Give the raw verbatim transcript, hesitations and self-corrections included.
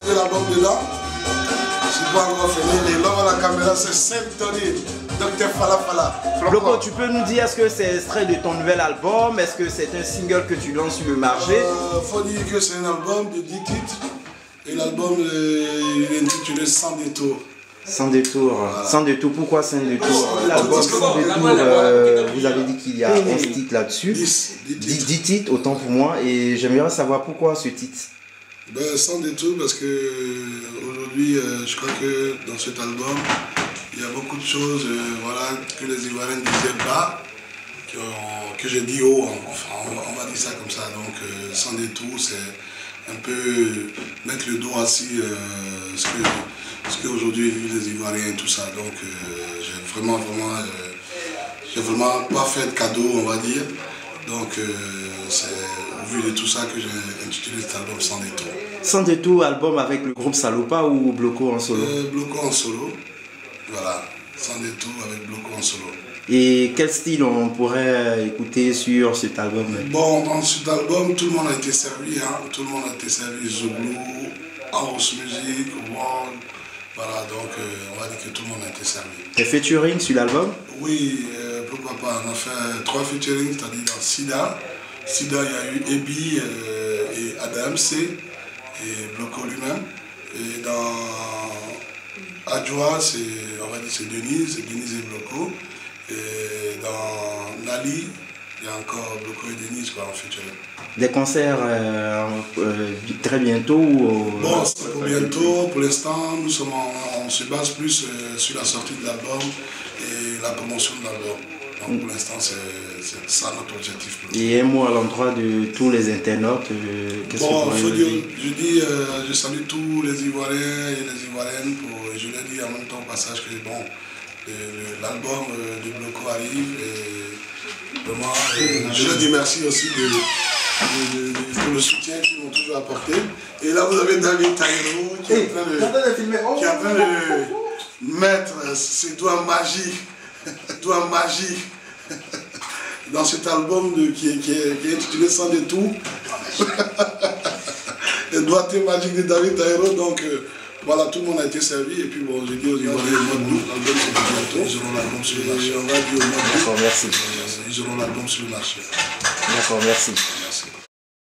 De l'album dedans, je suis pas encore fini. Et l'homme à la caméra, c'est Saint-Tony, docteur Fala Fala. Bloco, tu peux nous dire, est-ce que c'est extrait de ton nouvel album? Est-ce que c'est un single que tu lances sur le marché? Il euh, faut dire que c'est un album de dix titres. Et l'album euh, est intitulé Sans détour. Sans détour. Voilà. Sans détour, pourquoi sans détour? L'album Sans détour, euh, vous avez dit qu'il y a onze titres là-dessus. dix, dix titres. dix titres, autant pour moi. Et j'aimerais savoir pourquoi ce titre. Ben, sans détour, parce que aujourd'hui, euh, je crois que dans cet album, il y a beaucoup de choses euh, voilà, que les Ivoiriens ne disaient pas, que, que j'ai dit haut, enfin, on, on va dire ça comme ça. Donc, euh, sans détour, c'est un peu mettre le doigt assis euh, ce que ce qu'aujourd'hui vivent les Ivoiriens et tout ça. Donc, euh, j'ai vraiment, vraiment, euh, j'ai vraiment pas fait de cadeau, on va dire. Donc, euh, c'est au vu de tout ça que j'ai intitulé cet album Sans détour. Sans détour, album avec le groupe Salopa ou Bloco en solo? euh, Bloco en solo, voilà. Sans détour avec Bloco en solo. Et quel style on pourrait écouter sur cet album? Bon, dans cet album, tout le monde a été servi. Hein. Tout le monde a été servi. Zouglou, house music, world. Voilà, donc euh, on va dire que tout le monde a été servi. Et featuring sur l'album? Oui, euh, pourquoi pas. On a fait trois featuring, c'est-à-dire dans Sida. Sida, il y a eu Ebi euh, et Adam C. et Bloco lui-même. Et dans Adjoa, c'est, on va dire, c'est Denise, c'est Denise et Bloco. Et dans Nali, il y a encore Bloco et Denise quoi, en featuring. Des concerts euh, euh, très bientôt ou... Bon, c'est pour bientôt. Pour l'instant, nous sommes en, on se base plus euh, sur la sortie de l'album et la promotion de l'album. Donc pour l'instant, c'est ça notre objectif. Et un mot à l'endroit de tous les internautes. Euh, bon, faut dire, je dis, euh, je salue tous les Ivoiriens et les Ivoiriennes. Pour, je leur dis en même temps au passage que bon, l'album euh, de Bloco arrive. Et vraiment, euh, je leur dis merci aussi de, de, de, de, pour le soutien qu'ils m'ont toujours apporté. Et là, vous avez David Taïro qui est en train de, qui est en train de mettre ses doigts magiques. Doigt magique dans cet album de, qui, est, qui, est, qui est intitulé Sans détour. Les doigts magiques de David Taïro. Donc euh, voilà, tout le monde a été servi. Et puis bon, j'ai dit aux Ivoiriens, le mois d'août, l'album c'est bientôt. Ils auront l'album sur le marché. On va dire au mois d'août. D'accord, merci. Ils auront l'album sur le marché. D'accord, merci. Merci.